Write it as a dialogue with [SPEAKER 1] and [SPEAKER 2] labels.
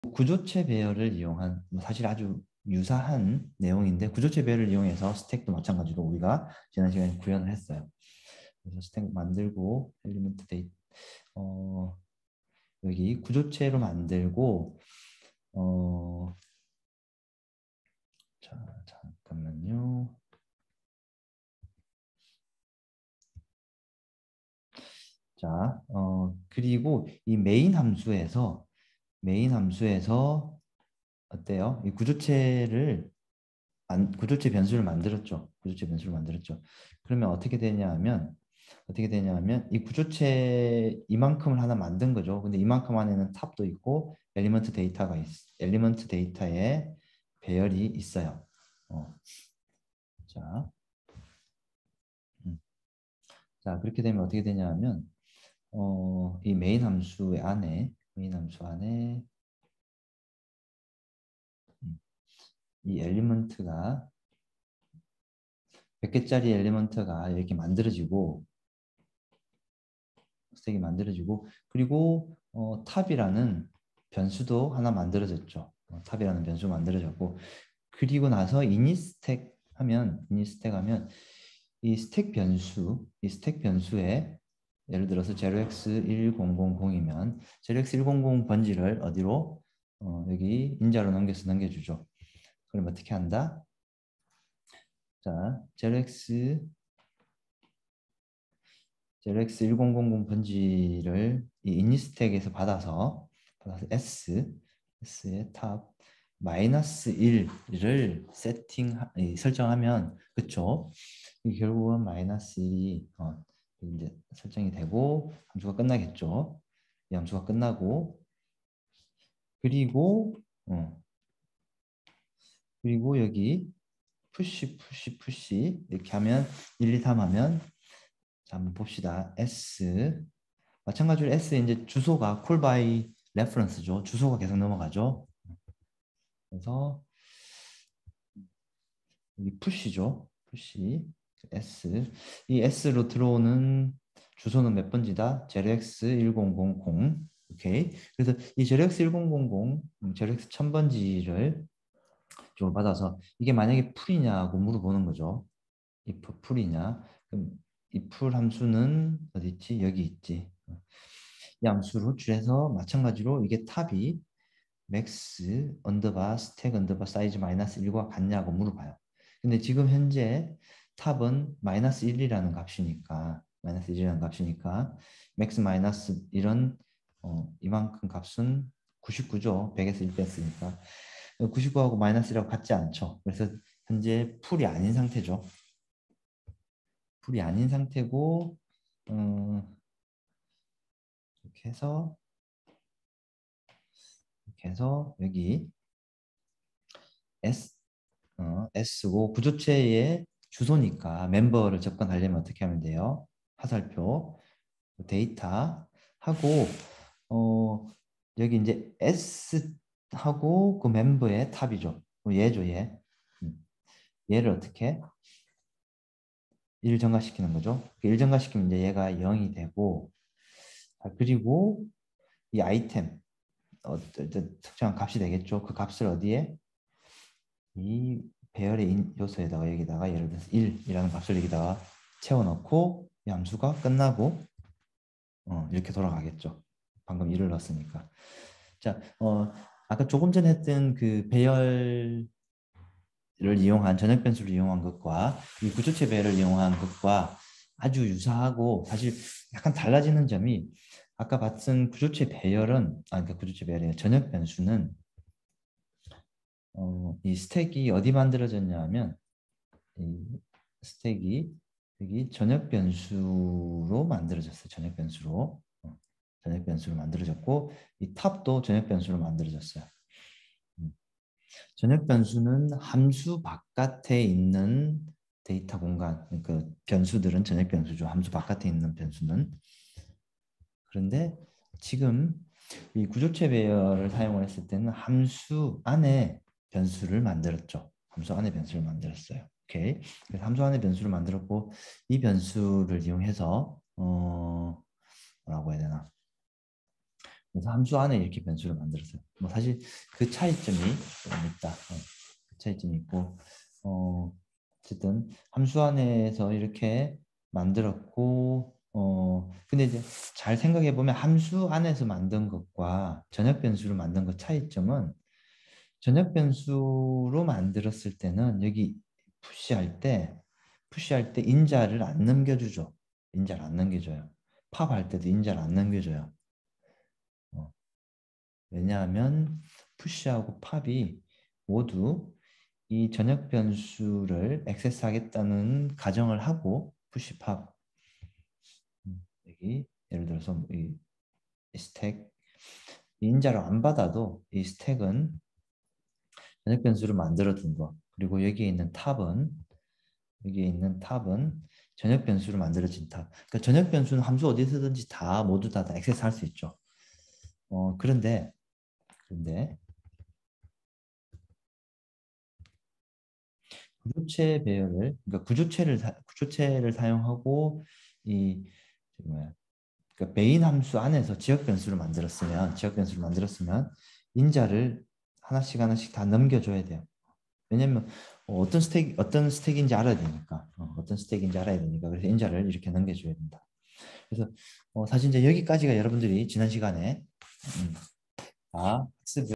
[SPEAKER 1] 구조체 배열을 이용한 사실 아주 유사한 내용인데 구조체 배열을 이용해서 스택도 마찬가지로 우리가 지난 시간에 구현을 했어요. 그래서 스택 만들고 엘리먼트 데이터 여기 구조체로 만들고 어, 자 잠깐만요. 자, 그리고 이 메인 함수에서 어때요? 이 구조체 변수를 만들었죠. 구조체 변수를 만들었죠. 그러면 어떻게 되냐 하면 이 구조체 이만큼을 하나 만든 거죠. 근데 이만큼 안에는 탑도 있고 엘리먼트 데이터에 배열이 있어요. 자, 음. 자 그렇게 되면 어떻게 되냐하면 이 메인 함수 안에 음, 이 엘리먼트가 100개짜리 엘리먼트가 이렇게 만들어지고 스택이 만들어지고 그리고 탑이라는 변수도 하나 만들어졌죠. 탑이라는 변수 만들어졌고 그리고 나서 이니스택하면 이 스택 변수에 예를 들어서 0x1000이면 0x100 번지를 어디로 여기 인자로 넘겨주죠. 그럼 어떻게 한다? 자, 0x1000 번지를 이 이니스택에서 받아서 S의 탑 마이너스 1을 설정하면 그쵸? 이게 결국은 마이너스 1이 이제 설정이 되고 함수가 끝나겠죠? 이 함수가 끝나고 그리고 그리고 여기 푸시 이렇게 하면 1, 2, 3 하면 자, 한번 봅시다. 마찬가지로 S 이제 주소가 call by reference죠. 주소가 계속 넘어가죠. 그래서 이 푸시죠. 푸시 S 이 S로 들어오는 주소는 몇 번지다? 0x1000 오케이. 그래서 이 0x1000 0x 1000번지를 쪽으로 받아서 이게 만약에 풀이냐고 물어보는 거죠. if 풀이냐? 그럼 이 풀 함수는 어디 있지? 여기 있지. 이 함수로 줄여서 마찬가지로 이게 탑이 맥스 언더바 스택 언더바 사이즈 마이너스 1과 같냐고 물어봐요. 근데 지금 현재 탑은 마이너스 1이라는 값이니까 맥스 마이너스 1은 이만큼 값은 99죠. 100에서 1 뺐으니까 99하고 마이너스 1하고 같지 않죠. 그래서 현재 풀이 아닌 상태죠. 풀이 아닌 상태고 이렇게 해서 여기 S고 구조체의 주소니까 멤버를 접근하려면 어떻게 하면 돼요? 화살표 데이터 하고 어, 여기 이제 S 하고 그 멤버의 탑이죠. 얘죠, 얘. 얘를 어떻게 1 증가시키는 거죠. 1 증가시키면 이제 얘가 0이 되고 그리고 이 아이템 특정한 값이 되겠죠. 그 값을 어디에 이 배열의 요소에다가 여기다가 예를 들어서 1이라는 값을 여기다가 채워넣고 이 함수가 끝나고 이렇게 돌아가겠죠. 방금 1을 넣었으니까. 자, 아까 조금 전에 했던 그 배열을 이용한 전역 변수를 이용한 것과 이 구조체 배열을 이용한 것과 아주 유사하고 사실 약간 달라지는 점이 아까 봤던 구조체 배열은 그러니까 구조체 배열의 전역 변수는 이 스택이 어디 만들어졌냐 이 스택이 여기 전역 변수로 만들어졌어요. 전역 변수로. 전역 변수로 만들어졌고 이 탑도 전역 변수로 만들어졌어요. 전역 변수는 함수 바깥에 있는 데이터 공간, 그 변수들은 전역 변수죠. 함수 바깥에 있는 변수는. 그런데 지금 이 구조체 배열을 사용을 했을 때는 함수 안에 변수를 만들었죠. 함수 안에 변수를 만들었어요. 오케이. 그래서 함수 안에 변수를 만들었고 이 변수를 이용해서 뭐라고 해야 되나? 그래서 함수 안에 이렇게 변수를 만들었어요. 뭐 사실 그 차이점이 좀 있다. 그 차이점이 있고, 어쨌든 함수 안에서 이렇게 만들었고, 근데 이제 잘 생각해 보면 함수 안에서 만든 것과 전역 변수로 만든 것 차이점은 전역 변수로 만들었을 때는 여기 푸시할 때 인자를 안 넘겨주죠. 인자를 안 넘겨줘요. 팝할 때도 인자를 안 넘겨줘요. 어, 왜냐하면 푸시하고 팝이 모두 이 전역 변수를 액세스하겠다는 가정을 하고 푸시 팝 여기 예를 들어서 이 스택 인자를 안 받아도 이 스택은 전역 변수를 만들어 둔 거. 그리고 여기에 있는 탑은 전역 변수로 만들어진 탑. 그러니까 전역 변수는 함수 어디서든지 다 모두 다 액세스할 수 있죠. 그런데 구조체 배열을 그러니까 구조체를 사용하고 이 뭐야 그러니까 메인 함수 안에서 지역 변수를 만들었으면 인자를 하나씩 다 넘겨줘야 돼요. 왜냐면 어떤 스택인지 알아야 되니까 어떤 스택인지 알아야 되니까 그래서 인자를 이렇게 넘겨줘야 된다. 그래서 사실 이제 여기까지가 여러분들이 지난 시간에 학습